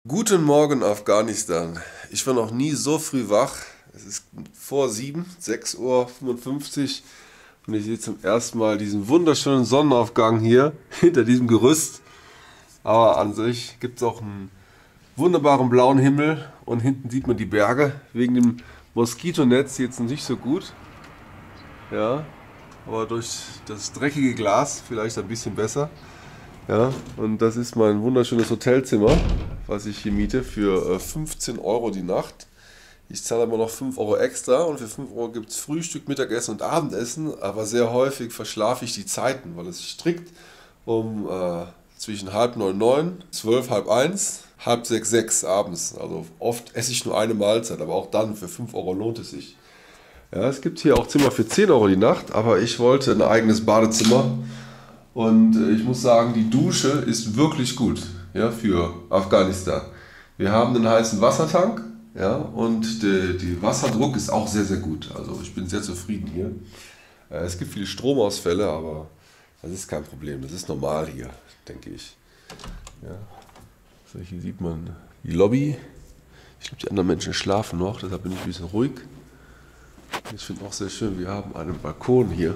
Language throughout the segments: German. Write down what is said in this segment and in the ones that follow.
Guten Morgen, Afghanistan. Ich war noch nie so früh wach. Es ist vor 7, 6:55 Uhr und ich sehe zum ersten Mal diesen wunderschönen Sonnenaufgang hier hinter diesem Gerüst. Aber an sich gibt es auch einen wunderbaren blauen Himmel und hinten sieht man die Berge. Wegen dem Moskitonetz jetzt nicht so gut. Ja, aber durch das dreckige Glas vielleicht ein bisschen besser. Ja, und das ist mein wunderschönes Hotelzimmer, was ich hier miete für 15 Euro die Nacht. Ich zahle aber noch 5 Euro extra und für 5 Euro gibt es Frühstück, Mittagessen und Abendessen, aber sehr häufig verschlafe ich die Zeiten, weil es strikt um zwischen 8:30, 12, 12:30, 1:30, 6 abends. Also oft esse ich nur eine Mahlzeit, aber auch dann für 5 Euro lohnt es sich. Ja, es gibt hier auch Zimmer für 10 Euro die Nacht, aber ich wollte ein eigenes Badezimmer. Und ich muss sagen, die Dusche ist wirklich gut, ja, für Afghanistan. Wir haben einen heißen Wassertank, ja, und der Wasserdruck ist auch sehr, sehr gut. Also ich bin sehr zufrieden hier. Es gibt viele Stromausfälle, aber das ist kein Problem. Das ist normal hier, denke ich. Ja. So, hier sieht man die Lobby. Ich glaube, die anderen Menschen schlafen noch, deshalb bin ich ein bisschen ruhig. Ich finde auch sehr schön, wir haben einen Balkon hier.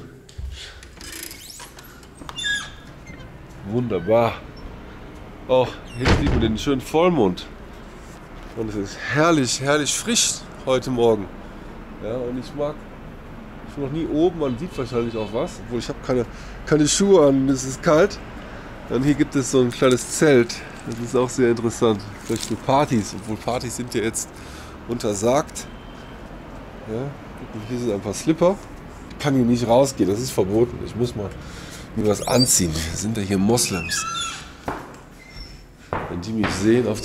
Wunderbar. Oh, hier sieht man den schönen Vollmond. Und es ist herrlich, herrlich frisch heute Morgen. Ja, und ich bin noch nie oben, man sieht wahrscheinlich auch was, obwohl ich habe keine Schuhe an, es ist kalt. Und hier gibt es so ein kleines Zelt. Das ist auch sehr interessant. Vielleicht für Partys, obwohl Partys sind ja jetzt untersagt. Ja, hier sind ein paar Slipper. Ich kann hier nicht rausgehen, das ist verboten. Ich muss mal mir was anziehen. Wir sind ja hier Moslems. Wenn die mich sehen auf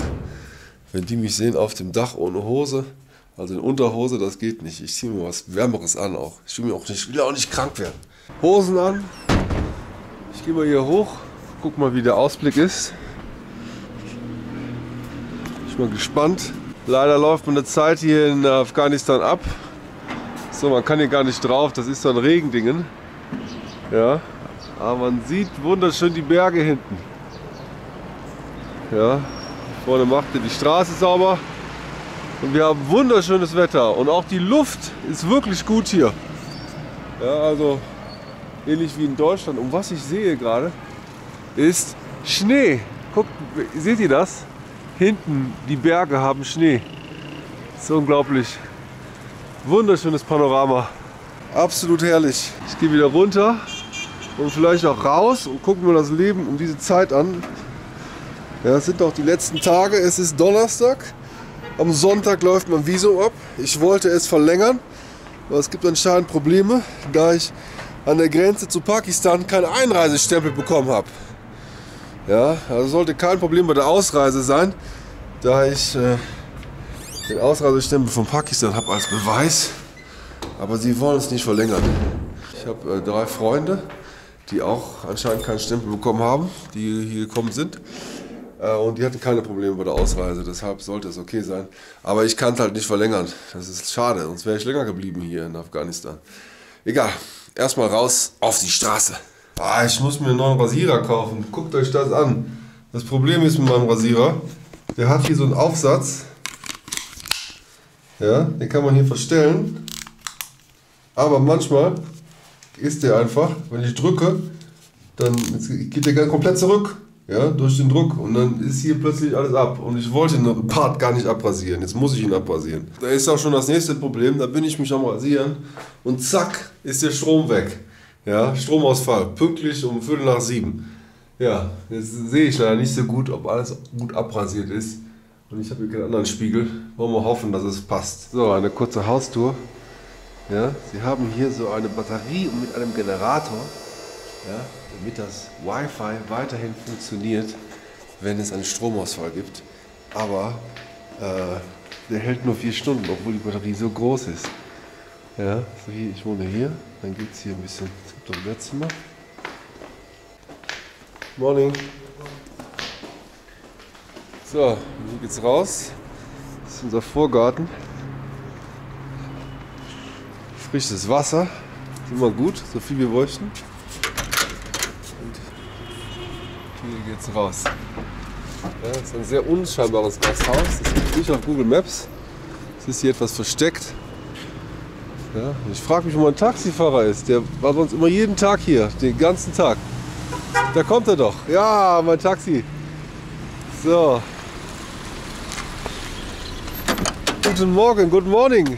dem Dach ohne Hose, also in Unterhose, das geht nicht. Ich ziehe mir was Wärmeres an auch. Ich will auch nicht krank werden. Hosen an. Ich gehe mal hier hoch, guck mal, wie der Ausblick ist. Ich bin mal gespannt. Leider läuft meine Zeit hier in Afghanistan ab. So, man kann hier gar nicht drauf, das ist so ein Regendingen. Ja, aber man sieht wunderschön die Berge hinten. Ja, vorne macht er die Straße sauber und wir haben wunderschönes Wetter und auch die Luft ist wirklich gut hier. Ja, also ähnlich wie in Deutschland. Und was ich sehe gerade ist Schnee. Guckt, seht ihr das? Hinten die Berge haben Schnee. Das ist unglaublich. Wunderschönes Panorama. Absolut herrlich. Ich gehe wieder runter und vielleicht auch raus und gucken mir das Leben um diese Zeit an. Ja, es sind auch die letzten Tage. Es ist Donnerstag. Am Sonntag läuft mein Visum ab. Ich wollte es verlängern, aber es gibt anscheinend Probleme, da ich an der Grenze zu Pakistan keinen Einreisestempel bekommen habe. Ja, also sollte kein Problem bei der Ausreise sein, da ich den Ausreisestempel von Pakistan habe als Beweis. Aber sie wollen es nicht verlängern. Ich habe 3 Freunde, die auch anscheinend keinen Stempel bekommen haben, die hier gekommen sind. Und die hatten keine Probleme bei der Ausreise, deshalb sollte es okay sein. Aber ich kann es halt nicht verlängern. Das ist schade, sonst wäre ich länger geblieben hier in Afghanistan. Egal, erstmal raus auf die Straße. Ah, ich muss mir einen neuen Rasierer kaufen. Guckt euch das an. Das Problem ist mit meinem Rasierer, der hat hier so einen Aufsatz. Ja, den kann man hier verstellen. Aber manchmal ist der einfach, wenn ich drücke, dann geht der komplett zurück, ja, durch den Druck und dann ist hier plötzlich alles ab. Und ich wollte den Part gar nicht abrasieren, jetzt muss ich ihn abrasieren. Da ist auch schon das nächste Problem, da bin ich mich am Rasieren und zack, ist der Strom weg. Ja, Stromausfall, pünktlich um 6:45. Ja, jetzt sehe ich leider nicht so gut, ob alles gut abrasiert ist. Und ich habe hier keinen anderen Spiegel. Wollen wir hoffen, dass es passt. So, eine kurze Haustour. Ja, sie haben hier so eine Batterie mit einem Generator, ja, damit das Wi-Fi weiterhin funktioniert, wenn es einen Stromausfall gibt. Aber der hält nur 4 Stunden, obwohl die Batterie so groß ist. Ja, so hier, ich wohne hier, dann geht es hier ein bisschen, es gibt ein Bettzimmer. Morning. So, hier geht's raus. Das ist unser Vorgarten. Frisches Wasser, ist immer gut, so viel wir bräuchten. Und hier geht's raus. Ja, das ist ein sehr unscheinbares Gasthaus. Das ist nicht auf Google Maps. Es ist hier etwas versteckt. Ja, ich frage mich, wo mein Taxifahrer ist. Der war sonst immer jeden Tag hier, den ganzen Tag. Da kommt er doch. Ja, mein Taxi. So. Guten Morgen, good morning.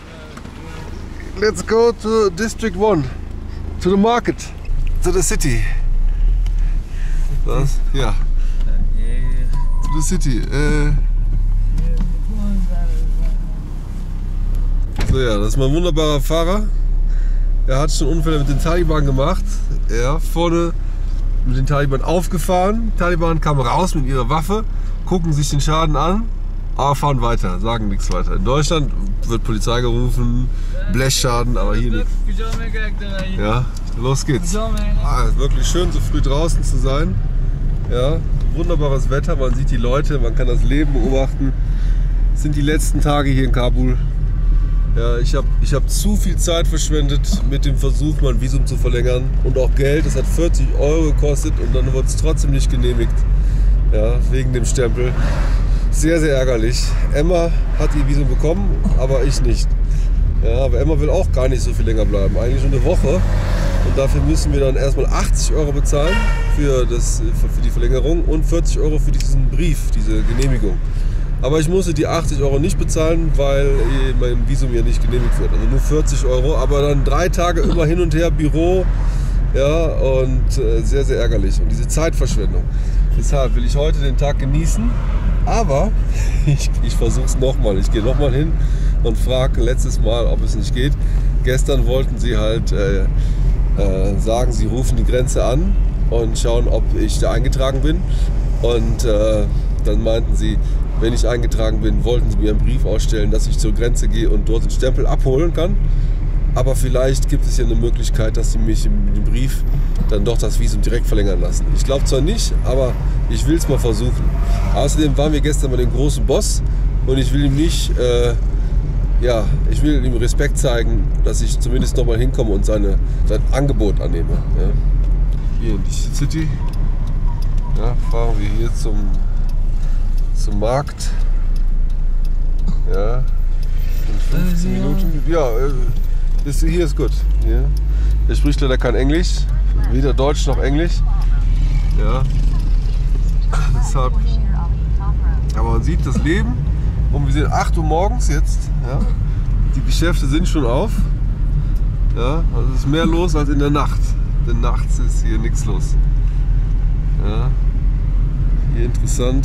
Let's go to District 1. To the market. To the city. Was? Ja. To the city. So, ja, das ist mein wunderbarer Fahrer. Er hat schon Unfälle mit den Taliban gemacht. Er vorne mit den Taliban aufgefahren. Die Taliban kamen raus mit ihrer Waffe, gucken sich den Schaden an, aber fahren weiter, sagen nichts weiter. In Deutschland wird Polizei gerufen, Blechschaden, aber hier nichts. Ja, los geht's. Wirklich schön, so früh draußen zu sein. Ja, wunderbares Wetter, man sieht die Leute, man kann das Leben beobachten. Das sind die letzten Tage hier in Kabul. Ja, ich hab zu viel Zeit verschwendet mit dem Versuch, mein Visum zu verlängern und auch Geld. Das hat 40 € gekostet und dann wurde es trotzdem nicht genehmigt. Ja, wegen dem Stempel. Sehr, sehr ärgerlich. Emma hat ihr Visum bekommen, aber ich nicht. Ja, aber Emma will auch gar nicht so viel länger bleiben. Eigentlich nur eine Woche. Und dafür müssen wir dann erstmal 80 € bezahlen für die Verlängerung und 40 € für diesen Brief, diese Genehmigung. Aber ich musste die 80 € nicht bezahlen, weil mein Visum hier nicht genehmigt wird. Also nur 40 €, aber dann 3 Tage immer hin und her Büro. Ja, und sehr, sehr ärgerlich. Und diese Zeitverschwendung. Deshalb will ich heute den Tag genießen. Aber ich versuche es nochmal. Ich gehe nochmal hin und frage letztes Mal, ob es nicht geht. Gestern wollten sie halt sagen, sie rufen die Grenze an und schauen, ob ich da eingetragen bin. Und dann meinten sie, wenn ich eingetragen bin, wollten sie mir einen Brief ausstellen, dass ich zur Grenze gehe und dort den Stempel abholen kann. Aber vielleicht gibt es ja eine Möglichkeit, dass sie mich mit dem Brief dann doch das Visum direkt verlängern lassen. Ich glaube zwar nicht, aber ich will es mal versuchen. Außerdem waren wir gestern bei dem großen Boss und ich will ihm nicht, ich will ihm Respekt zeigen, dass ich zumindest noch mal hinkomme und sein Angebot annehme. Ja. Hier in die City fahren wir hier zum Markt. Ja, in 15 Minuten. Ja, hier ist gut. Ja. Er spricht leider kein Englisch, weder Deutsch noch Englisch. Ja. Deshalb. Aber man sieht das Leben und wir sind 8 Uhr morgens jetzt. Ja. Die Geschäfte sind schon auf. Ja, also es ist mehr los als in der Nacht. Denn nachts ist hier nichts los. Ja. Hier interessant,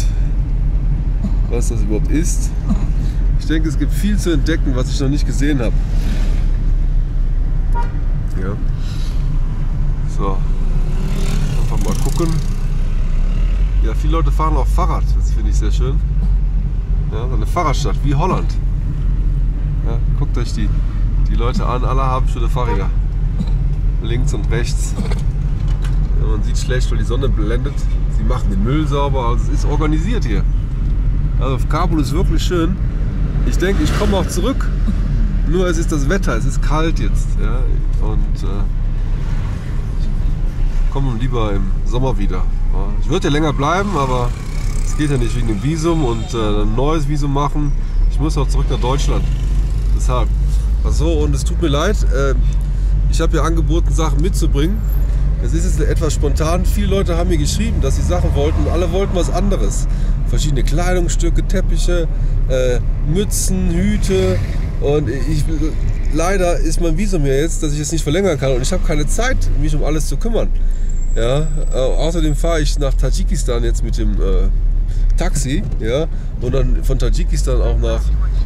was das überhaupt ist. Ich denke, es gibt viel zu entdecken, was ich noch nicht gesehen habe. Ja. So. Einfach mal gucken. Ja, viele Leute fahren auch Fahrrad. Das finde ich sehr schön. Ja, so eine Fahrradstadt wie Holland. Ja, guckt euch die Leute an. Alle haben schöne Fahrräder. Links und rechts. Ja, man sieht schlecht, weil die Sonne blendet. Sie machen den Müll sauber. Also es ist organisiert hier. Also Kabul ist wirklich schön. Ich denke, ich komme auch zurück. Nur es ist das Wetter, es ist kalt jetzt. Ja? Und ich komme lieber im Sommer wieder. Ja? Ich würde ja länger bleiben, aber es geht ja nicht wegen dem Visum und ein neues Visum machen. Ich muss auch zurück nach Deutschland. Deshalb. Achso, und es tut mir leid, ich habe ja angeboten, Sachen mitzubringen. Es ist jetzt etwas spontan. Viele Leute haben mir geschrieben, dass sie Sachen wollten und alle wollten was anderes. Verschiedene Kleidungsstücke, Teppiche, Mützen, Hüte. Und leider ist mein Visum ja jetzt, dass ich es nicht verlängern kann und ich habe keine Zeit, mich um alles zu kümmern. Ja, außerdem fahre ich nach Tadschikistan jetzt mit dem Taxi, ja, und dann von Tadschikistan auch nach,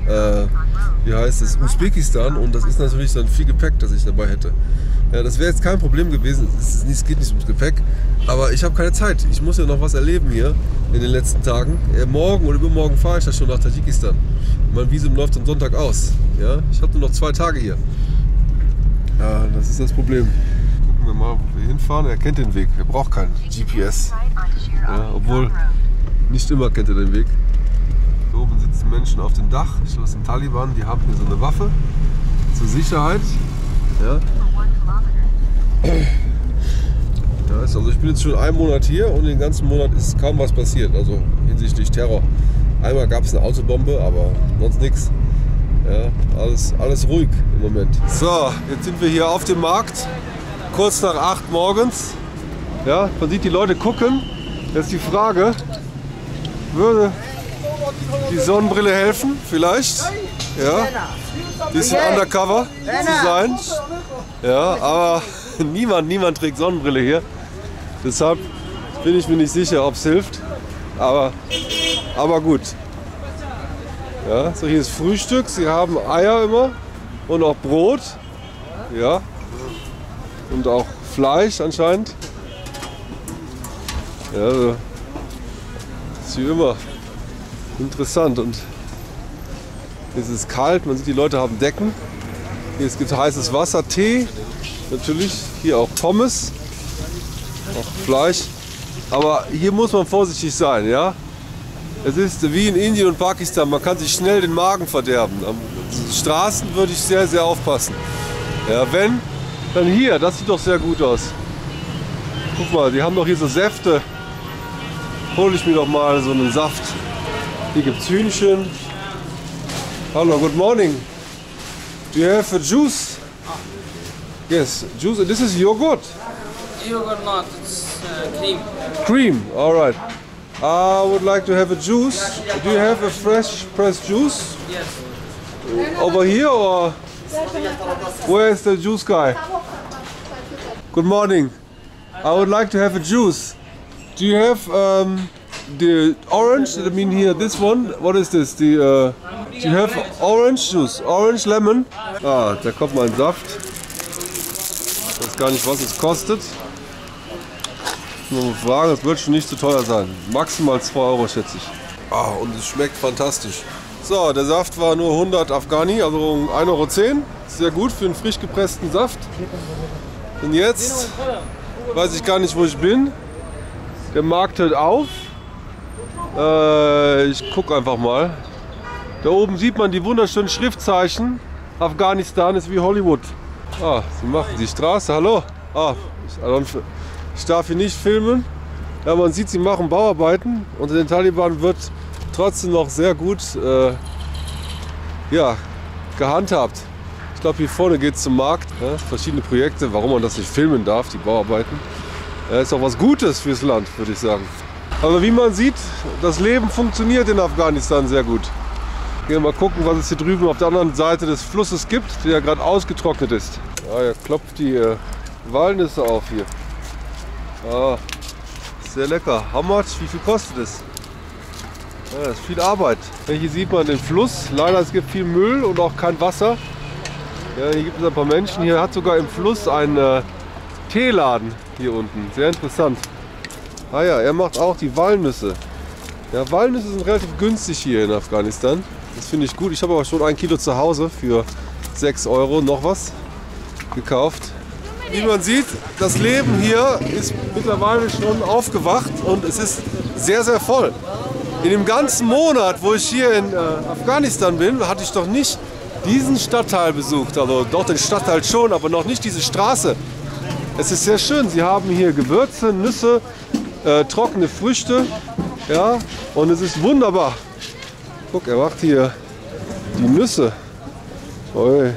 Usbekistan, und das ist natürlich dann viel Gepäck, das ich dabei hätte. Ja, das wäre jetzt kein Problem gewesen, es geht nicht ums Gepäck, aber ich habe keine Zeit. Ich muss ja noch was erleben hier in den letzten Tagen. Morgen oder übermorgen fahre ich dann schon nach Tadschikistan. Mein Visum läuft am Sonntag aus. Ja? Ich habe nur noch 2 Tage hier. Ja, das ist das Problem. Gucken wir mal, wo wir hinfahren. Er kennt den Weg. Er braucht keinen GPS. Ja, obwohl, nicht immer kennt er den Weg. Hier oben sitzen Menschen auf dem Dach. Ich glaube, das sind Taliban. Die haben hier so eine Waffe zur Sicherheit. Ja. Da krass. Also ich bin jetzt schon einen Monat hier und den ganzen Monat ist kaum was passiert. Also hinsichtlich Terror. Einmal gab es eine Autobombe, aber sonst nichts. Ja, alles ruhig im Moment. So, jetzt sind wir hier auf dem Markt. Kurz nach 8 morgens. Ja, man sieht die Leute gucken. Jetzt ist die Frage, würde die Sonnenbrille helfen? Vielleicht? Ja. Ein bisschen undercover zu sein. Ja, aber niemand trägt Sonnenbrille hier. Deshalb bin ich mir nicht sicher, ob es hilft. Aber gut. Ja, so, hier ist Frühstück. Sie haben Eier immer und auch Brot. Ja. Und auch Fleisch anscheinend. Ja, so. Ist wie immer interessant. Und es ist kalt, man sieht, die Leute haben Decken. Hier gibt heißes Wasser, Tee, natürlich. Hier auch Pommes, auch Fleisch. Aber hier muss man vorsichtig sein, ja. Es ist wie in Indien und Pakistan, man kann sich schnell den Magen verderben. Am Straßen würde ich sehr, sehr aufpassen. Ja, wenn, dann hier, das sieht doch sehr gut aus. Guck mal, die haben doch hier so Säfte. Hole ich mir doch mal so einen Saft. Hier gibt es Hühnchen. Hallo, good morning. Do you have a juice? Yes, juice. This is yogurt. Yogurt not, it's cream. Cream, all right. I would like to have a juice. Do you have a fresh pressed juice? Yes. Over here or where is the juice guy? Good morning. I would like to have a juice. Do you have the orange? I mean here, this one. What is this? Do you have orange juice? Orange lemon? Ah, da kommt mal ein Saft. Ich weiß gar nicht, was es kostet. Ich muss mal fragen, es wird schon nicht zu teuer sein. Maximal 2 Euro, schätze ich. Ah, und es schmeckt fantastisch. So, der Saft war nur 100 Afghani, also 1,10 Euro. Sehr gut für einen frisch gepressten Saft. Und jetzt weiß ich gar nicht, wo ich bin. Der Markt hört auf. Ich gucke einfach mal. Da oben sieht man die wunderschönen Schriftzeichen. Afghanistan ist wie Hollywood. Ah, sie machen die Straße. Hallo. Ah, ich darf hier nicht filmen. Ja, man sieht, sie machen Bauarbeiten. Unter den Taliban wird trotzdem noch sehr gut ja, gehandhabt. Ich glaube, hier vorne geht es zum Markt. Ja, verschiedene Projekte, warum man das nicht filmen darf, die Bauarbeiten. Ist auch was Gutes fürs Land, würde ich sagen. Aber wie man sieht, das Leben funktioniert in Afghanistan sehr gut. Gehen wir mal gucken, was es hier drüben auf der anderen Seite des Flusses gibt, der ja gerade ausgetrocknet ist. Ja, er klopft die Walnüsse auf hier. Ah, sehr lecker. How much? Wie viel kostet es? Ja, das ist viel Arbeit. Ja, hier sieht man den Fluss. Leider es gibt viel Müll und auch kein Wasser. Ja, hier gibt es ein paar Menschen. Hier hat sogar im Fluss einen Teeladen hier unten. Sehr interessant. Ah ja, er macht auch die Walnüsse. Ja, Walnüsse sind relativ günstig hier in Afghanistan. Das finde ich gut. Ich habe aber schon 1 Kilo zu Hause für 6 Euro noch was gekauft. Wie man sieht, das Leben hier ist mittlerweile schon aufgewacht und es ist sehr, sehr voll. In dem ganzen Monat, wo ich hier in Afghanistan bin, hatte ich doch nicht diesen Stadtteil besucht. Also doch den Stadtteil schon, aber noch nicht diese Straße. Es ist sehr schön. Sie haben hier Gewürze, Nüsse, trockene Früchte. Ja, und es ist wunderbar. Guck, er macht hier die Nüsse. Oi.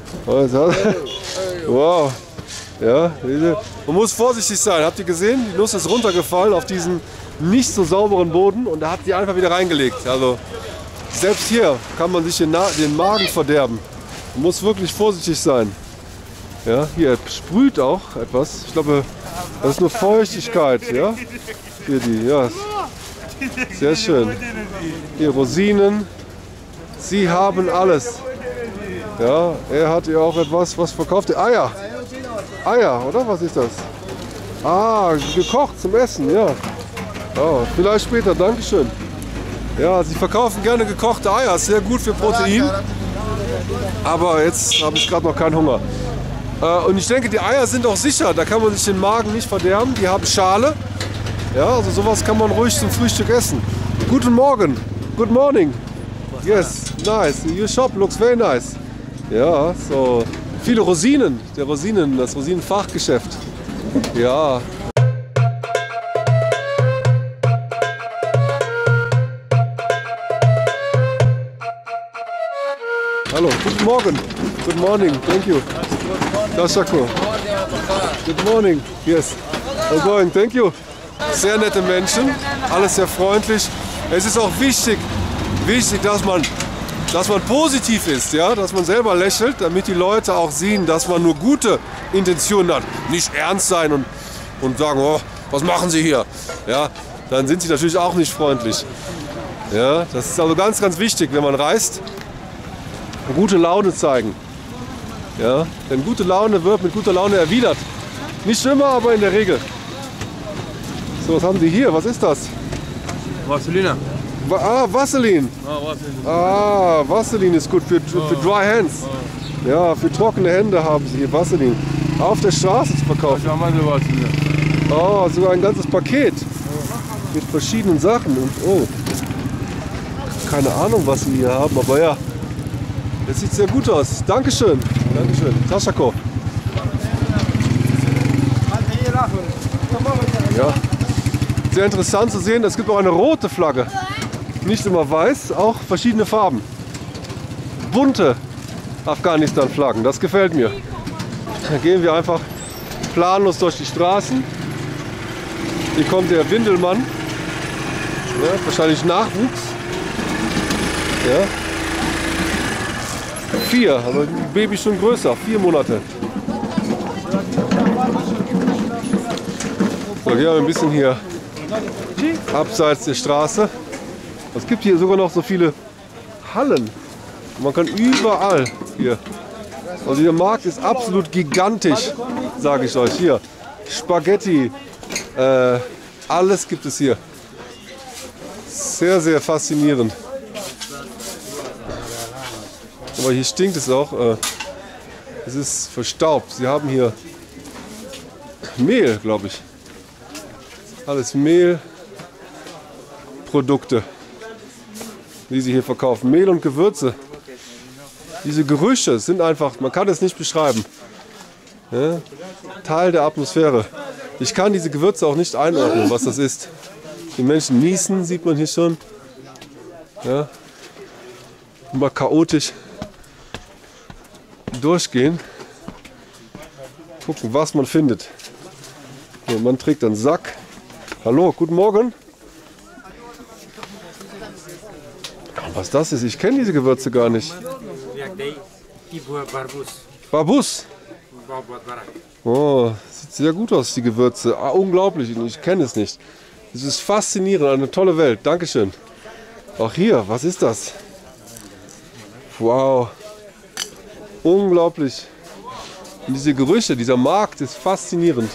Wow. Ja, man muss vorsichtig sein. Habt ihr gesehen? Die Nuss ist runtergefallen auf diesen nicht so sauberen Boden und er hat sie einfach wieder reingelegt. Also selbst hier kann man sich den Magen verderben. Man muss wirklich vorsichtig sein. Ja, hier sprüht auch etwas. Ich glaube, das ist nur Feuchtigkeit. Ja, hier die. Ja, sehr schön. Hier Rosinen. Sie haben alles. Ja, er hat hier auch etwas. Was verkauft er? Eier. Eier, oder? Was ist das? Ah, gekocht zum Essen, ja. Oh, vielleicht später, Dankeschön. Ja, sie verkaufen gerne gekochte Eier, sehr gut für Protein. Aber jetzt habe ich gerade noch keinen Hunger. Und ich denke, die Eier sind auch sicher, da kann man sich den Magen nicht verderben. Die haben Schale. Ja, also sowas kann man ruhig zum Frühstück essen. Guten Morgen. Good morning. Yes, nice. Your shop looks very nice. Ja, so viele Rosinen. Das Rosinenfachgeschäft. Ja. Hallo, guten Morgen. Good morning, thank you. Tashako. Good morning. Yes. I'm going, thank you. Sehr nette Menschen, alles sehr freundlich. Es ist auch wichtig, dass man positiv ist, ja, dass man selber lächelt, damit die Leute auch sehen, dass man nur gute Intentionen hat. Nicht ernst sein und sagen, oh, was machen Sie hier? Ja, dann sind sie natürlich auch nicht freundlich. Ja, das ist also ganz, ganz wichtig, wenn man reist, gute Laune zeigen. Ja, denn gute Laune wird mit guter Laune erwidert. Nicht immer, aber in der Regel. So, was haben Sie hier? Was ist das? Vaselina. Vaseline. Ah, Vaseline ist gut für dry hands. Ja, für trockene Hände haben Sie hier Vaseline. Auf der Straße zu verkaufen. Oh, sogar ein ganzes Paket. Mit verschiedenen Sachen. Und oh, keine Ahnung, was Sie hier haben, aber ja. Das sieht sehr gut aus. Dankeschön. Dankeschön. Tashako. Ja. Sehr interessant zu sehen, es gibt auch eine rote Flagge. Nicht immer weiß, auch verschiedene Farben. Bunte Afghanistan-Flaggen, das gefällt mir. Da gehen wir einfach planlos durch die Straßen. Hier kommt der Windelmann. Ja, wahrscheinlich Nachwuchs. Ja. 4, aber das Baby ist schon größer, 4 Monate. So, gehen wir ein bisschen hier abseits der Straße. Es gibt hier sogar noch so viele Hallen. Man kann überall hier. Also der Markt ist absolut gigantisch, sage ich euch. Hier Spaghetti, alles gibt es hier. Sehr, sehr faszinierend. Aber hier stinkt es auch. Es ist verstaubt. Sie haben hier Mehl, glaube ich. Alles Mehlprodukte, die sie hier verkaufen. Mehl und Gewürze. Diese Gerüche sind einfach, man kann es nicht beschreiben. Ja? Teil der Atmosphäre. Ich kann diese Gewürze auch nicht einordnen, was das ist. Die Menschen niesen, sieht man hier schon. Ja? Immer chaotisch durchgehen. Gucken, was man findet. So, man trägt einen Sack. Hallo, guten Morgen. Was das ist, ich kenne diese Gewürze gar nicht. Barbus. Oh, sieht sehr gut aus, die Gewürze. Ah, unglaublich, ich kenne es nicht. Es ist faszinierend, eine tolle Welt. Dankeschön. Auch hier, was ist das? Wow. Unglaublich. Und diese Gerüche, dieser Markt ist faszinierend.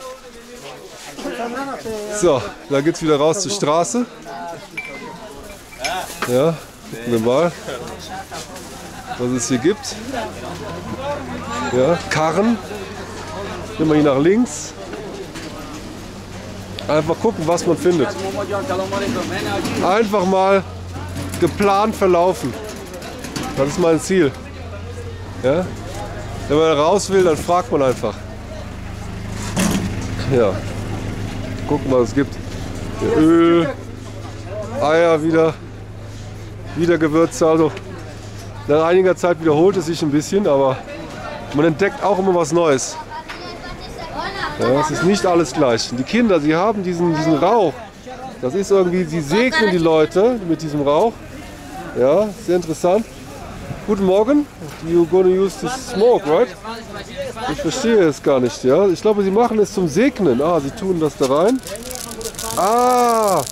So, da geht es wieder raus zur Straße. Ja, gucken wir mal, was es hier gibt. Ja, Karren. Immer hier nach links. Einfach gucken, was man findet. Einfach mal geplant verlaufen. Das ist mein Ziel. Ja? Wenn man raus will, dann fragt man einfach. Ja. Gucken, was es gibt. Hier Öl, Eier wieder Gewürze. Also nach einiger Zeit wiederholt es sich ein bisschen, aber man entdeckt auch immer was Neues. Ja, es ist nicht alles gleich. Und die Kinder, sie haben diesen Rauch. Das ist irgendwie, sie segnen die Leute mit diesem Rauch. Ja, sehr interessant. Guten Morgen. You gonna use this smoke, right? Ich verstehe es gar nicht. Ja, ich glaube, sie machen es zum Segnen. Ah, sie tun das da rein. Ah.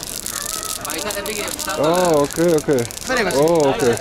Ah, okay, okay. Oh, okay.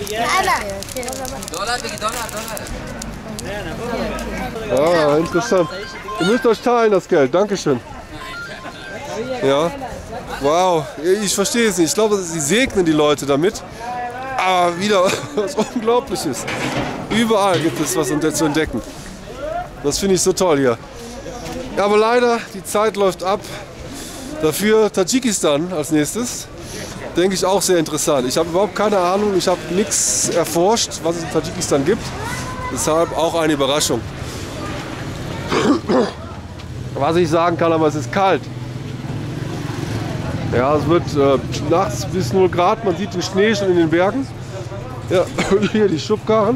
Ah, interessant. Ihr müsst euch teilen, das Geld. Dankeschön. Ja. Wow. Ich verstehe es nicht. Ich glaube, sie segnen die Leute damit. Aber wieder was Unglaubliches. Überall gibt es was zu entdecken. Das finde ich so toll hier. Ja, aber leider, die Zeit läuft ab. Dafür Tadschikistan als nächstes. Denke ich auch sehr interessant. Ich habe überhaupt keine Ahnung, ich habe nichts erforscht, was es in Tadschikistan gibt. Deshalb auch eine Überraschung. Was ich sagen kann, aber es ist kalt. Ja, es wird nachts bis 0 Grad, man sieht den Schnee schon in den Bergen. Ja, hier die Schubkarren.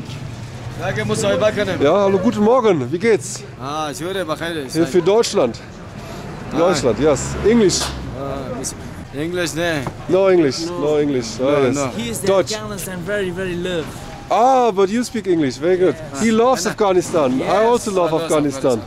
Ja, hallo, guten Morgen, wie geht's? Hier für Deutschland. Deutschland, yes. English. English, ne? No English, no English. Oh, yes. He is Deutsch. Afghanistan very love. Ah, but you speak English, very good. He loves Afghanistan. I also love Afghanistan.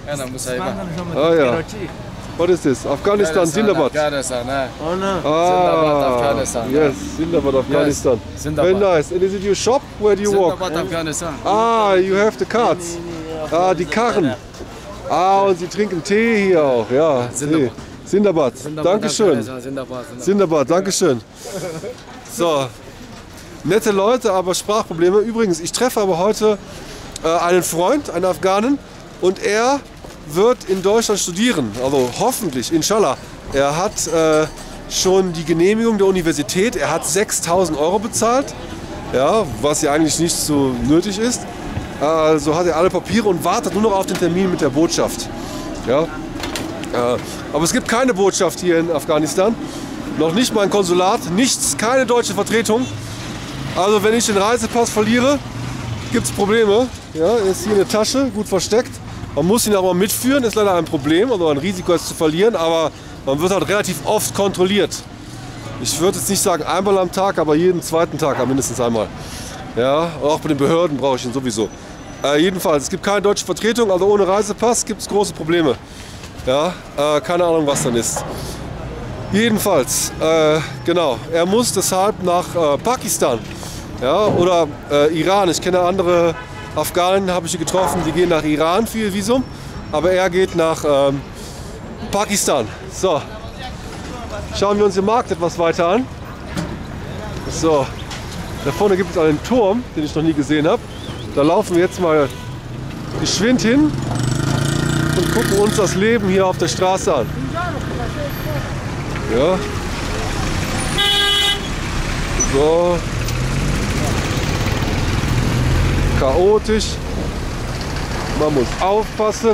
Oh yeah. What is this? Afghanistan, Zindabad. Oh no. Ah, Afghanistan. yes, Zindabad, Afghanistan. Very nice. And is it your shop? Where do you walk? Ah, you have the cards. Ah, die Karren. Ah, und Sie trinken Tee hier auch. Ja, Tee. Zindabad. Dankeschön. Zindabad, Dankeschön. So, nette Leute, aber Sprachprobleme. Übrigens, ich treffe aber heute einen Freund, einen Afghanen, und er wird in Deutschland studieren. Also hoffentlich, inshallah. Er hat schon die Genehmigung der Universität. Er hat 6.000 € bezahlt, ja, was ja eigentlich nicht so nötig ist. Also hat er alle Papiere und wartet nur noch auf den Termin mit der Botschaft. Ja. Aber es gibt keine Botschaft hier in Afghanistan. Noch nicht mal ein Konsulat, nichts, keine deutsche Vertretung. Also wenn ich den Reisepass verliere, gibt es Probleme. Ja, er ist hier in der Tasche, gut versteckt. Man muss ihn aber mitführen, ist leider ein Problem, also ein Risiko, es zu verlieren, aber man wird halt relativ oft kontrolliert. Ich würde jetzt nicht sagen einmal am Tag, aber jeden zweiten Tag mindestens einmal. Ja, auch bei den Behörden brauche ich ihn sowieso. Jedenfalls, es gibt keine deutsche Vertretung, also ohne Reisepass gibt es große Probleme. Ja, keine Ahnung, was dann ist. Jedenfalls, genau, er muss deshalb nach Pakistan, ja, oder Iran. Ich kenne andere Afghanen, habe ich hier getroffen, die gehen nach Iran für ihr Visum, aber er geht nach Pakistan. So, schauen wir uns den Markt etwas weiter an. So, da vorne gibt es einen Turm, den ich noch nie gesehen habe. Da laufen wir jetzt mal geschwind hin und gucken uns das Leben hier auf der Straße an. Ja. So. Chaotisch. Man muss aufpassen.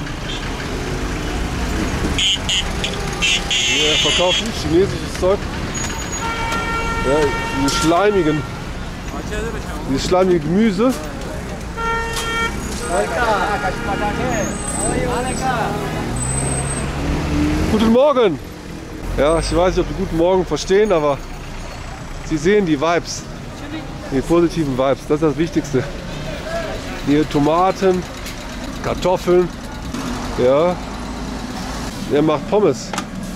Wir verkaufen chinesisches Zeug. Ja, dieses schleimige Gemüse. Guten Morgen! Ja, ich weiß nicht, ob Sie guten Morgen verstehen, aber Sie sehen die Vibes, die positiven Vibes, das ist das Wichtigste. Hier Tomaten, Kartoffeln, ja, er macht Pommes.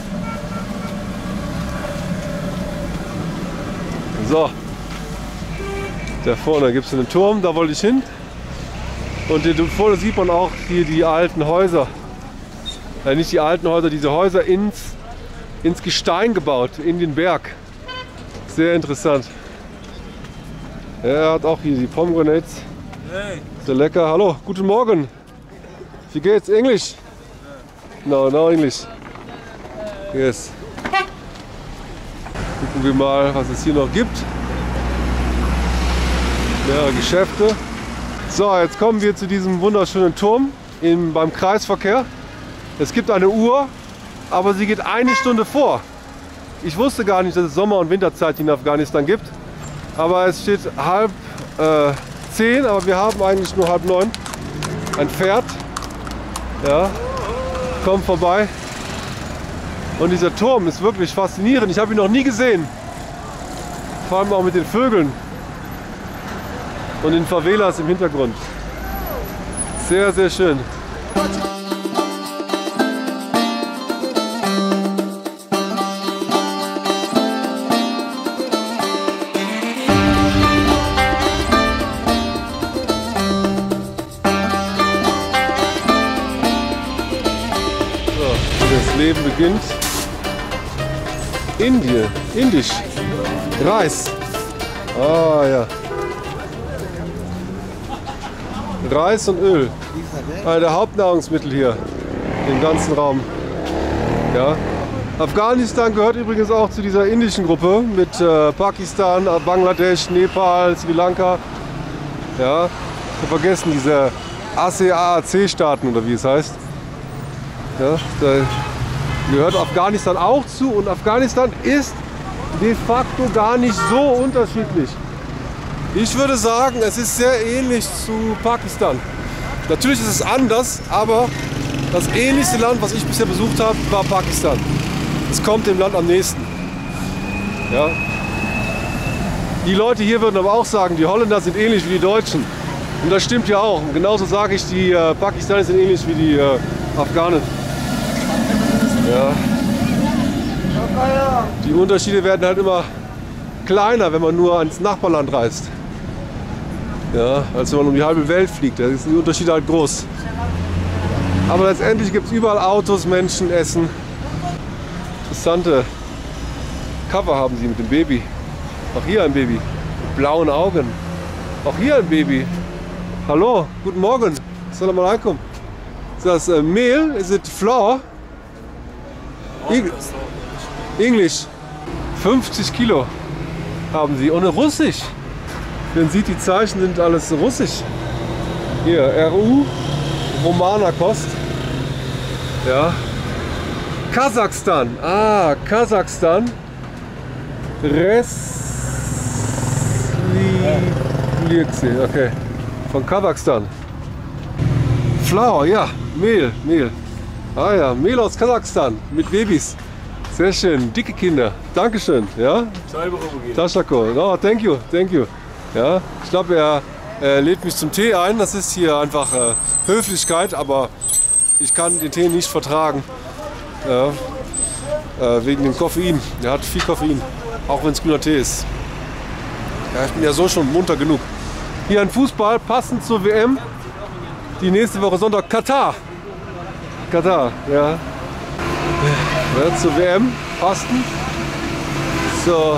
So, da vorne gibt es einen Turm, da wollte ich hin. Und hier vorne sieht man auch hier die alten Häuser. Nicht die alten Häuser, diese Häuser ins Gestein gebaut, in den Berg. Sehr interessant. Er hat auch hier die Pomegranates. Hey. Sehr lecker. Hallo, guten Morgen. Wie geht's? Englisch? No English. Yes. Gucken wir mal, was es hier noch gibt. Mehrere Geschäfte. So, jetzt kommen wir zu diesem wunderschönen Turm beim Kreisverkehr. Es gibt eine Uhr, aber sie geht eine Stunde vor. Ich wusste gar nicht, dass es Sommer- und Winterzeit in Afghanistan gibt. Aber es steht 8:30, aber wir haben eigentlich nur 8:30. Ein Pferd, ja, kommt vorbei. Und dieser Turm ist wirklich faszinierend. Ich habe ihn noch nie gesehen. Vor allem auch mit den Vögeln und den Favelas im Hintergrund. Sehr, sehr schön. Das Leben beginnt. Indisch. Reis. Ah ja. Reis und Öl. Einer der Hauptnahrungsmittel hier im ganzen Raum. Ja. Afghanistan gehört übrigens auch zu dieser indischen Gruppe mit Pakistan, Bangladesch, Nepal, Sri Lanka. Ja. Wir vergessen diese ASEAN-Staaten oder wie es heißt. Ja, da gehört Afghanistan auch zu und Afghanistan ist de facto gar nicht so unterschiedlich Ich würde sagen, es ist sehr ähnlich zu Pakistan. Natürlich ist es anders, aber das ähnlichste Land, was ich bisher besucht habe, war Pakistan. Es kommt dem Land am nächsten. Ja. Die Leute hier würden aber auch sagen, die Holländer sind ähnlich wie die Deutschen. Und das stimmt ja auch. Und genauso sage ich, die Pakistanis sind ähnlich wie die Afghanen. Ja. Die Unterschiede werden halt immer kleiner, wenn man nur ins Nachbarland reist. Ja, als wenn man um die halbe Welt fliegt. Da sind die Unterschiede halt groß. Aber letztendlich gibt es überall Autos, Menschen, Essen. Interessante Cover haben sie mit dem Baby. Auch hier ein Baby mit blauen Augen. Auch hier ein Baby. Hallo, guten Morgen. Assalamu alaikum. Ist das Mehl? Is it flour? Englisch. 50 Kilo haben sie. Und Russisch. Man sieht, die Zeichen sind alles Russisch. Hier, RU, Romana Kost. Ja. Kasachstan. Ah, Kasachstan. Okay. Von Kasachstan. Flour, ja. Mehl. Ah ja, Mehl aus Kasachstan. Mit Babys. Sehr schön. Dicke Kinder. Dankeschön. Ja. Tashako. Oh, thank you. Ja, ich glaube, er lädt mich zum Tee ein. Das ist hier einfach Höflichkeit, aber ich kann den Tee nicht vertragen. Ja, wegen dem Koffein. Er hat viel Koffein, auch wenn es grüner Tee ist. Ja, ich bin ja so schon munter genug. Hier ein Fußball, passend zur WM. Die nächste Woche Sonntag Katar. Ja. Ja, zur WM, passend. So.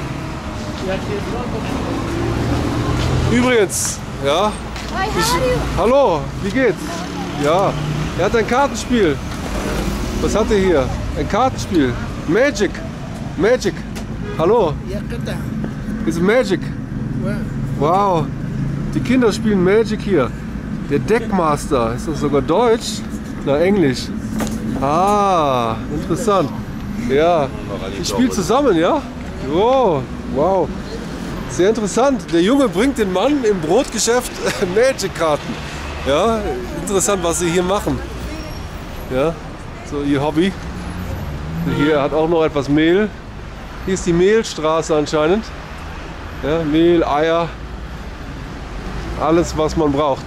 Übrigens, ja. Hallo, wie geht's? Ja, er hat ein Kartenspiel. Was hat er hier? Ein Kartenspiel. Magic. Hallo. Ist Magic. Wow. Die Kinder spielen Magic hier. Der Deckmaster. Ist das sogar Deutsch? Na, Englisch. Ah, interessant. Ja. Die spielen zusammen, ja? Oh, wow. Sehr interessant. Der Junge bringt den Mann im Brotgeschäft Magic-Karten. Ja, interessant, was sie hier machen. Ja, so ihr Hobby. Hier hat auch noch etwas Mehl. Hier ist die Mehlstraße anscheinend. Ja, Mehl, Eier, alles, was man braucht.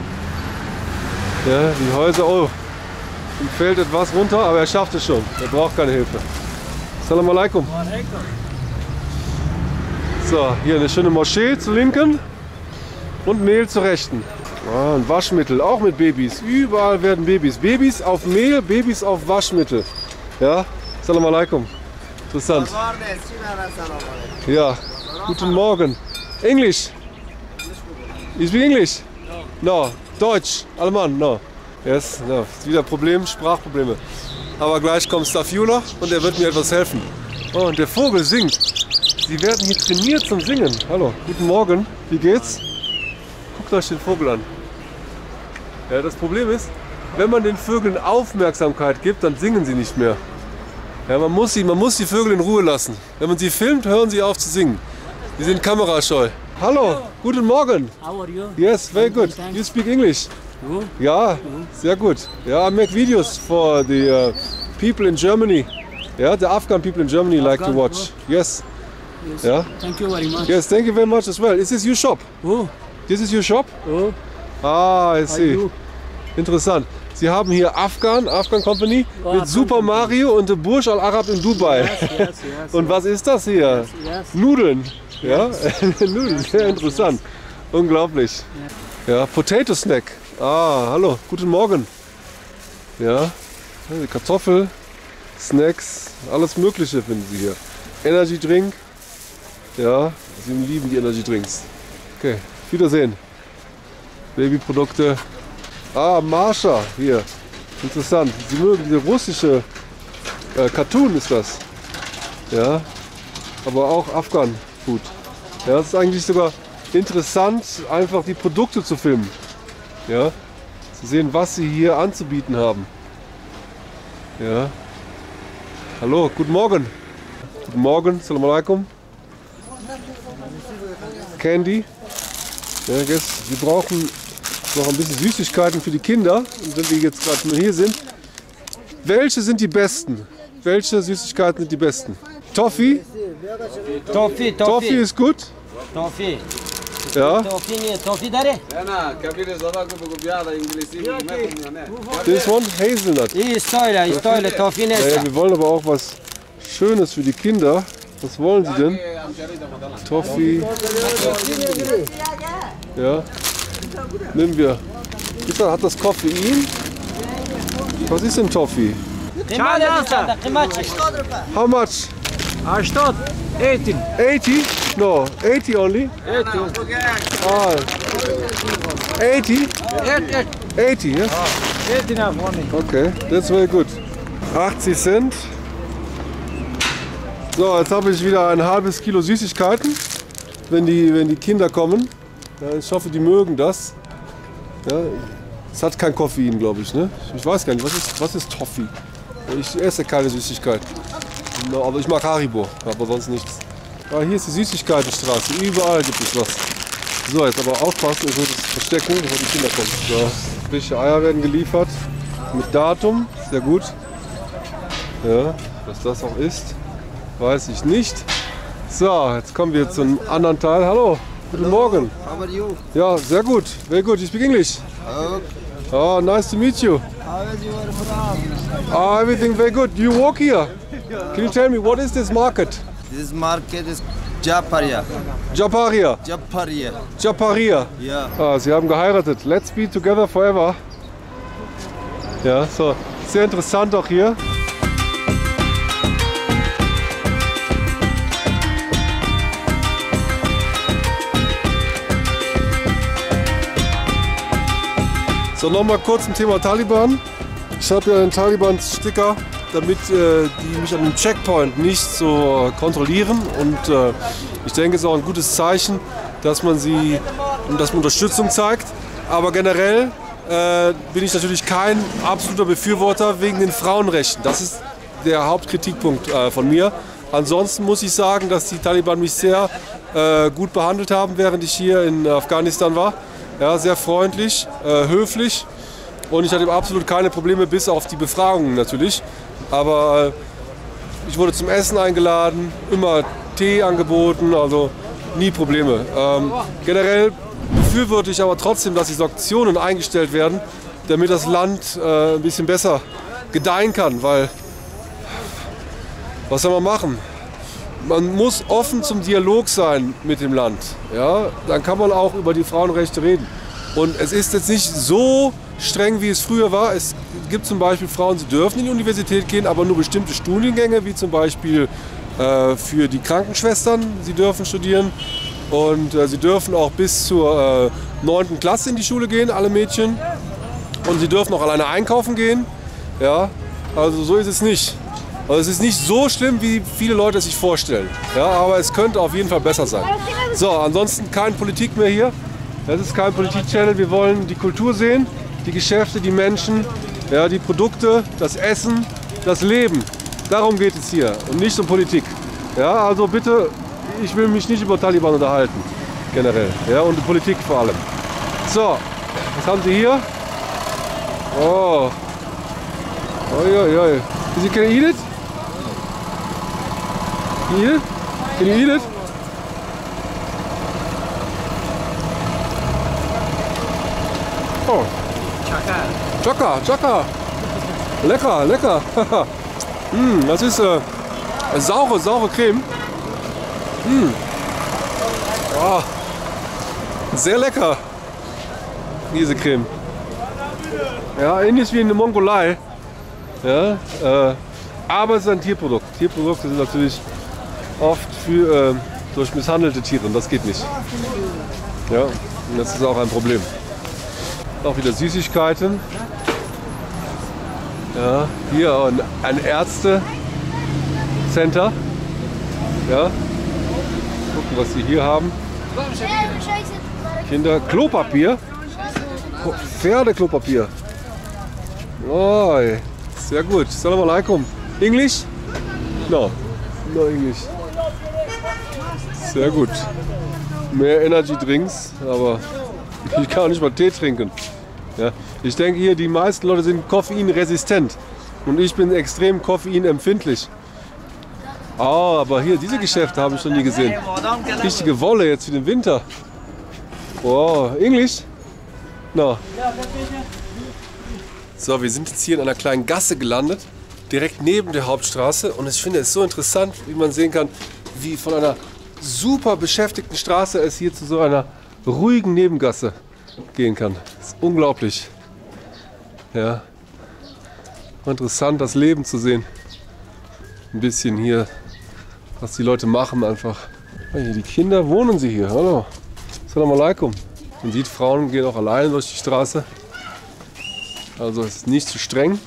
Ja, die Häuser. Oh, ihm fällt etwas runter, aber er schafft es schon. Er braucht keine Hilfe. Assalamu alaikum. So, hier eine schöne Moschee zur linken und Mehl zur rechten. Ah, ein Waschmittel, auch mit Babys. Überall werden Babys. Babys auf Mehl, Babys auf Waschmittel. Ja, Assalamu alaikum. Interessant. Ja, guten Morgen. Englisch? You speak English? No. Deutsch? Allemand? No. Yes, no. Ist wieder Sprachprobleme. Aber gleich kommt Stafiula und er wird mir etwas helfen. Oh, und der Vogel singt. Sie werden hier trainiert zum Singen. Hallo, guten Morgen. Wie geht's? Guckt euch den Vogel an. Ja, das Problem ist, wenn man den Vögeln Aufmerksamkeit gibt, dann singen sie nicht mehr. Ja, man muss die Vögel in Ruhe lassen. Wenn man sie filmt, hören sie auf zu singen. Die sind kamerascheu. Hallo, guten Morgen. How are you? Yes, very good. You speak English? Ja, sehr gut. Ja, I make videos for the people in Germany. Yeah, the Afghan people in Germany like to watch. Yes. Yes. Yeah. Thank you very much. Yes, thank you very much as well. Is this your shop? Oh, This is your shop? oh, Ah, I see. do. Interessant. Sie haben hier Afghan Company mit Super Mario und der Burj Al Arab in Dubai. yes. Und was ist das hier? Yes. Nudeln. Ja, Nudeln, sehr interessant. Unglaublich. Ja, Potato Snack. Ah, hallo, guten Morgen. Ja, Kartoffel, Snacks, alles Mögliche finden Sie hier. Energy Drink. Ja, Sie lieben die Energy Drinks. Okay, Wiedersehen. Babyprodukte. Ah, Marsha hier. Interessant. Sie mögen diese russische Cartoon ist das. Ja, aber auch Afghan Food. Ja, es ist eigentlich sogar interessant, einfach die Produkte zu filmen. Ja, zu sehen, was sie hier anzubieten haben. Ja. Hallo, guten Morgen. Guten Morgen, Assalamu alaikum. Candy. Ja, wir brauchen noch ein bisschen Süßigkeiten für die Kinder. Und wenn wir jetzt gerade mal hier sind, welche sind die besten? Welche Süßigkeiten sind die besten? Toffee? Toffee ist gut. Toffee. Ja. Toffee dare? This one, Hazelnut. Istoyle, Toffee Naja, nessa. wir wollen aber auch was Schönes für die Kinder. Was wollen sie denn? Toffee. Ja. Nehmen wir. Hat das Koffein? Was ist denn Toffee? How much? А что? 18. 80? No, 80 only. 18. Ah. 80? 80, yes? 18 of money. Okay, that's very good. 80 Cent. So, jetzt habe ich wieder ein halbes Kilo Süßigkeiten, wenn die Kinder kommen. Ja, ich hoffe, die mögen das. Ja, es hat kein Koffein, glaube ich. Ne? Ich weiß gar nicht, was ist Toffee? Ich esse keine Süßigkeit. No, aber ich mag Haribo, aber sonst nichts. Ah, hier ist die Süßigkeitenstraße. Überall gibt es was. So, jetzt aber aufpassen, ich muss es verstecken, bevor die Kinder kommen. So, frische Eier werden geliefert. Mit Datum, sehr gut. Ja, was das auch ist, weiß ich nicht. So, jetzt kommen wir zum anderen Teil. Hallo, guten Morgen. How are you? Ja, sehr gut. Very good. You speak English? Oh, nice to meet you. How is your from? Oh, everything very good. You walk here. Can you tell me what is this market? This market is Japaria. Japaria. Japaria. Japaria. Yeah. Ah, sie haben geheiratet. Let's be together forever. Ja, so. Sehr interessant auch hier. So, nochmal kurz zum Thema Taliban. Ich habe ja einen Taliban-Sticker, damit die mich an dem Checkpoint nicht so kontrollieren. Und ich denke, es ist auch ein gutes Zeichen, dass man Unterstützung zeigt. Aber generell bin ich natürlich kein absoluter Befürworter wegen den Frauenrechten. Das ist der Hauptkritikpunkt von mir. Ansonsten muss ich sagen, dass die Taliban mich sehr gut behandelt haben, während ich hier in Afghanistan war. Ja, sehr freundlich, höflich und ich hatte absolut keine Probleme, bis auf die Befragungen natürlich. Aber ich wurde zum Essen eingeladen, immer Tee angeboten, also nie Probleme. Generell befürworte ich aber trotzdem, dass die Sanktionen eingestellt werden, damit das Land ein bisschen besser gedeihen kann, weil was soll man machen? Man muss offen zum Dialog sein mit dem Land. Ja? Dann kann man auch über die Frauenrechte reden. Und es ist jetzt nicht so streng, wie es früher war. Es gibt zum Beispiel Frauen, sie dürfen in die Universität gehen, aber nur bestimmte Studiengänge, wie zum Beispiel für die Krankenschwestern. Sie dürfen studieren und sie dürfen auch bis zur 9. Klasse in die Schule gehen, alle Mädchen. Und sie dürfen auch alleine einkaufen gehen. Ja? Also so ist es nicht. Also es ist nicht so schlimm, wie viele Leute es sich vorstellen. Ja, aber es könnte auf jeden Fall besser sein. So, ansonsten keine Politik mehr hier. Das ist kein Politik-Channel. Wir wollen die Kultur sehen, die Geschäfte, die Menschen, ja, die Produkte, das Essen, das Leben. Darum geht es hier und nicht um Politik. Ja, also bitte, ich will mich nicht über Taliban unterhalten, generell. Ja, und die Politik vor allem. So, was haben Sie hier? Oh. Oi, oi, oi. Is it, can you eat it? Can you eat it? Can you eat it? Oh. Chaka, Chaka. Lecker, lecker. Das ist saure Creme. Oh. Sehr lecker, diese Creme. Ja, ähnlich wie in der Mongolei. Ja, aber es ist ein Tierprodukt. Tierprodukte sind natürlich oft durch misshandelte Tiere und das geht nicht. Ja, und das ist auch ein Problem. Auch wieder Süßigkeiten. Ja, hier ein Ärzte-Center. Ja, gucken, was sie hier haben. Kinder, Klopapier. Pferdeklopapier. Oh, sehr gut. Assalamu alaikum. English? No. No English. Sehr gut. mehr Energy Drinks, aber ich kann auch nicht mal Tee trinken. Ja. Ich denke hier, die meisten Leute sind koffeinresistent und ich bin extrem koffeinempfindlich. Oh, aber hier, diese Geschäfte habe ich noch nie gesehen. Richtige Wolle jetzt für den Winter. Wow, Englisch? No. So, wir sind jetzt hier in einer kleinen Gasse gelandet, direkt neben der Hauptstraße. Und ich finde es so interessant, wie man sehen kann, wie von einer super beschäftigten Straße es hier zu so einer ruhigen Nebengasse gehen kann. Das ist unglaublich. Ja. Interessant, das Leben zu sehen. Ein bisschen hier, was die Leute machen einfach. Hier, die Kinder wohnen sie hier. Hallo. Assalamu alaikum. Man sieht, Frauen gehen auch alleine durch die Straße. Also es ist nicht zu streng.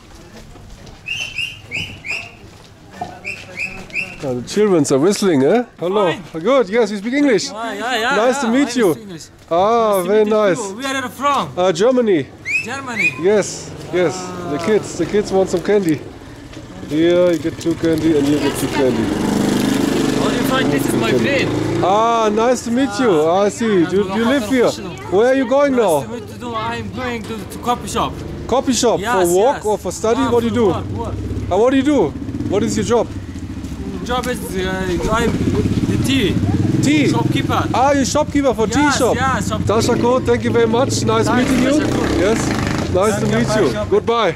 The children are whistling, eh? Hello. Good. Yes, you speak English. Yeah. Nice to meet you. Ah, very nice. Where are you from? Germany. Germany. Yes. The kids want some candy. Here you get 2 candy and you get 2 candy. How do you find this is my friend? Ah, nice to meet you. I see. You live here. Where are you going now? I'm going to coffee shop. Coffee shop for Yes, walk yes. or for study? Ah, What do you do? Work. What do you do? What is your job? Job is I'm the tea Tea. shopkeeper. Ah, you're shopkeeper for tea Yes, shop. yes, shopkeeper. Tashako, thank you very much. Nice meeting you. Yes, nice to meet you. Goodbye.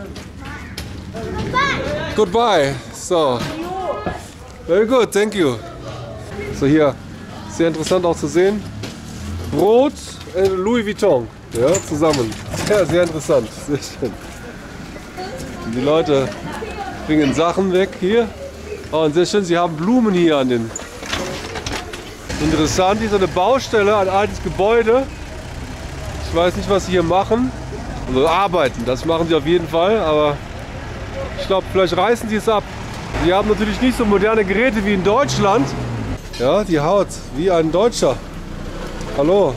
Goodbye. So. Very good, thank you. So hier, sehr interessant auch zu sehen. Brot, Louis Vuitton. Ja, zusammen. Sehr interessant. Sehr schön. Und die Leute bringen Sachen weg hier. Oh, und sehr schön, sie haben Blumen hier an den. Interessant, hier so eine Baustelle, ein altes Gebäude. Ich weiß nicht, was sie hier machen. Also arbeiten, das machen sie auf jeden Fall, aber ich glaube, vielleicht reißen sie es ab. Sie haben natürlich nicht so moderne Geräte wie in Deutschland. Ja, die Haut, wie ein Deutscher. Hallo.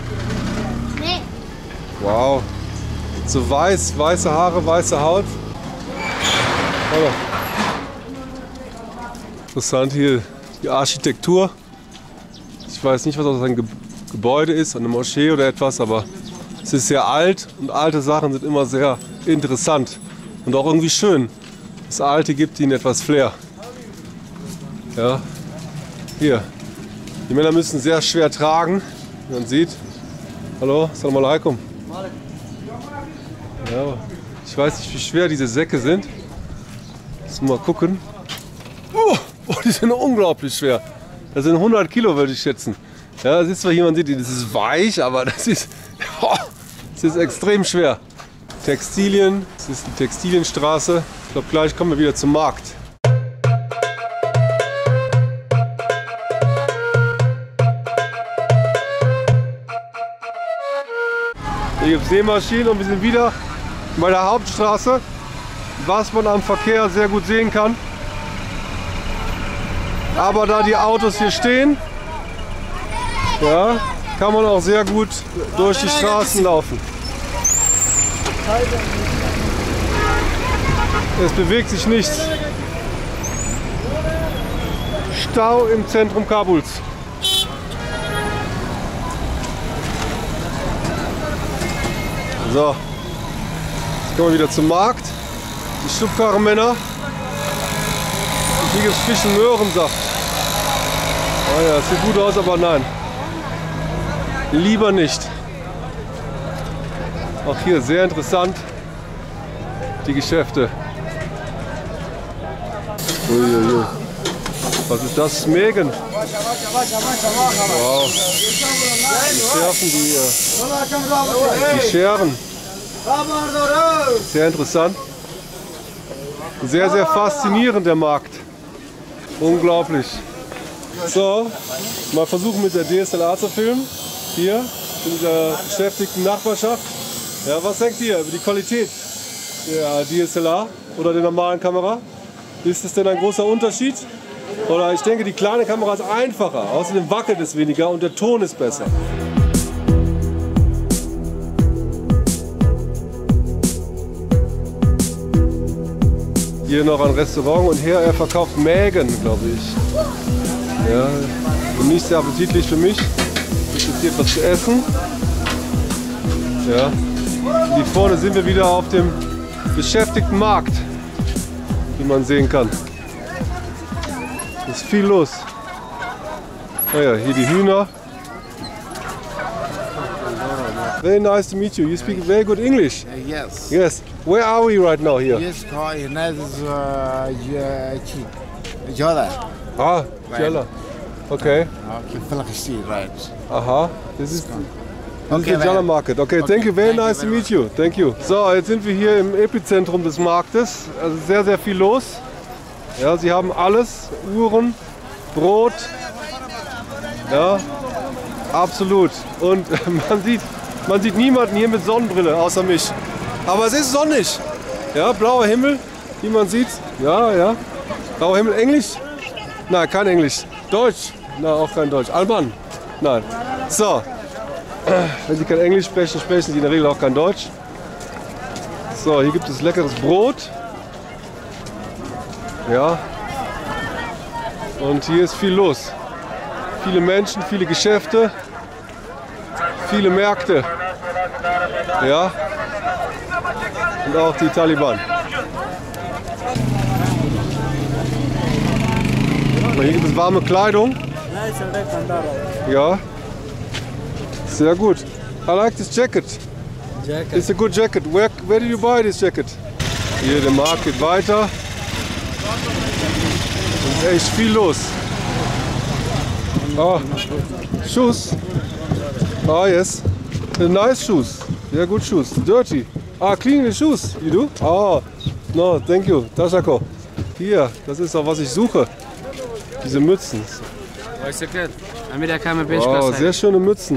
Wow. So weiß, weiße Haare, weiße Haut. Hallo. Interessant hier die Architektur. Ich weiß nicht, was das ein Gebäude ist, eine Moschee oder etwas, aber es ist sehr alt und alte Sachen sind immer sehr interessant und auch irgendwie schön. Das Alte gibt ihnen etwas Flair. Ja, hier. Die Männer müssen sehr schwer tragen, wie man sieht. Hallo, Assalamu alaikum. Ja, ich weiß nicht, wie schwer diese Säcke sind. Lass mal gucken. Oh, die sind unglaublich schwer. Das sind 100 Kilo, würde ich schätzen. Ja, das ist zwar hier, man sieht, das ist weich, aber das ist extrem schwer. Textilien, das ist die Textilienstraße. Ich glaube, gleich kommen wir wieder zum Markt. Hier gibt es Sämaschinen und wir sind wieder bei der Hauptstraße, was man am Verkehr sehr gut sehen kann. Aber da die Autos hier stehen, ja, kann man auch sehr gut durch die Straßen laufen. Es bewegt sich nichts. Stau im Zentrum Kabuls. So, jetzt kommen wir wieder zum Markt. Die Schubkarrenmänner. Und hier gibt es Fisch- und Möhrensaft. Oh ja, das sieht gut aus, aber nein. Lieber nicht. Auch hier sehr interessant. Die Geschäfte. Uiuiui. Was ist das? Mägen. Wow. Die Scheren. Sehr interessant. Sehr, sehr faszinierend der Markt. Unglaublich. So, mal versuchen mit der DSLR zu filmen. Hier in dieser beschäftigten Nachbarschaft. Ja, was denkt ihr über die Qualität der DSLR oder der normalen Kamera? Ist es denn ein großer Unterschied? Oder ich denke, die kleine Kamera ist einfacher. Außerdem wackelt es weniger und der Ton ist besser. Hier noch ein Restaurant und hier er verkauft Mägen, glaube ich. Ja, nicht sehr appetitlich für mich. Gibt es hier was zu essen? Ja. Hier vorne sind wir wieder auf dem beschäftigten Markt, wie man sehen kann. Es ist viel los. Naja, hier die Hühner. Very nice to meet you. You speak very good English. Yes. Yes. Where are we right now here? Yes, nice Jola. Ah, Jella. Okay. Okay, Falakishti, right. Aha. This is Okay, the Jella Market. Okay, thank you. Very nice to meet you. Thank you. So, jetzt sind wir hier im Epizentrum des Marktes. Also sehr, sehr viel los. Ja, sie haben alles. Uhren, Brot. Ja, absolut. Und man sieht niemanden hier mit Sonnenbrille, außer mich. Aber es ist sonnig. Ja, blauer Himmel, wie man sieht. Ja, ja. Blauer Himmel. Englisch? Nein, kein Englisch. Deutsch? Nein, auch kein Deutsch. Alban? Nein. So. Wenn Sie kein Englisch sprechen, sprechen Sie in der Regel auch kein Deutsch. So, hier gibt es leckeres Brot. Ja. Und hier ist viel los. Viele Menschen, viele Geschäfte, viele Märkte. Ja. Und auch die Taliban. Hier gibt es warme Kleidung. Ja. Sehr gut. I like this jacket. It's a good jacket. Where did you buy this jacket? Hier, der Markt geht weiter. Es ist echt viel los. Oh, shoes. Oh, yes. Nice shoes. Yeah, good shoes. Dirty. Ah, clean the shoes. You do? Oh, no, thank you. Tashako. Hier, das ist auch, was ich suche. Diese Mützen. Wow, sehr schöne Mützen.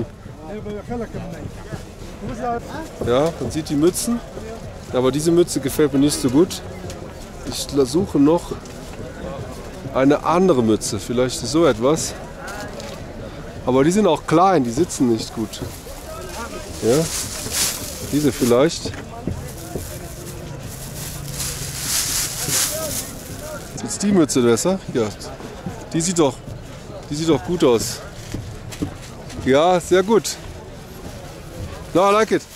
Ja, man sieht die Mützen. Aber diese Mütze gefällt mir nicht so gut. Ich suche noch eine andere Mütze. Vielleicht so etwas. Aber die sind auch klein, die sitzen nicht gut. Ja, diese vielleicht. Ist die Mütze besser? Ja, die sieht doch gut aus. Ja, sehr gut. No, I like it.